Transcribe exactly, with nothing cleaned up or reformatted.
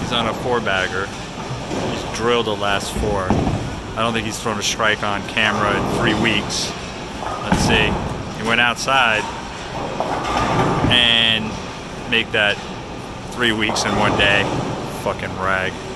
He's on a four bagger. He's drilled the last four. I don't think he's thrown a strike on camera in three weeks. Let's see. He went outside and make that three weeks in one day. Fucking rag.